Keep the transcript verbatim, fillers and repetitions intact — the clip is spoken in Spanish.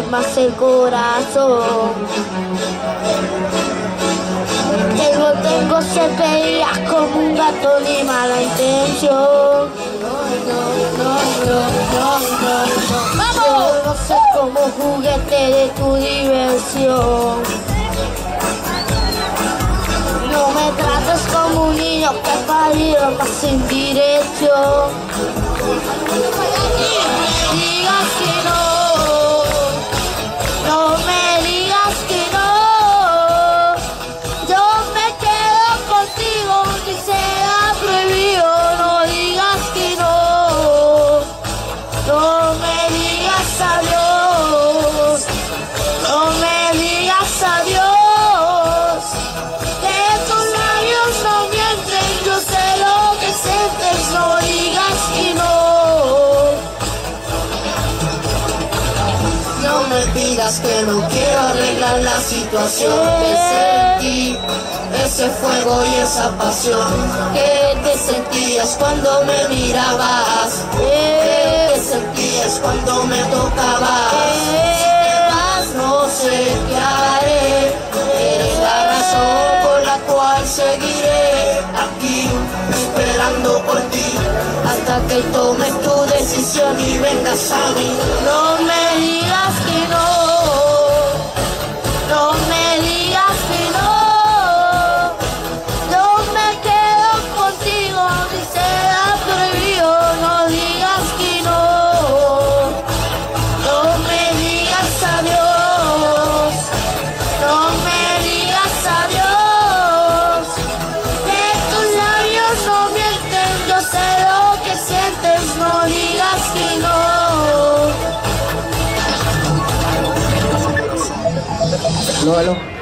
más el corazón. Tengo, tengo se veía como un gato ni mala intención. ¡Vamos! Yo no sé como juguete de tu diversión. No me trates como un niño que parió más sin dirección. Digas que no, no me digas que no. Yo me quedo contigo ni sea prohibido. No digas que no, no me digas adiós, no me digas adiós. No digas que no. No me pidas que no quiero arreglar la situación. Que sentí ese fuego y esa pasión. Que te sentías cuando me mirabas. Que te sentías cuando me tocabas. Si te vas no sé qué haré. Eres la razón por la cual seguiré aquí esperando por ti hasta que tomes tu decisión y vengas a mí. No me digas que no, no me digas que no. Yo me quedo contigo ni sea prohibido. No digas que no, no me digas adiós, no me digas adiós. Que tus labios no mienten, yo sé lo que sientes. No digas que no. Aló, aló.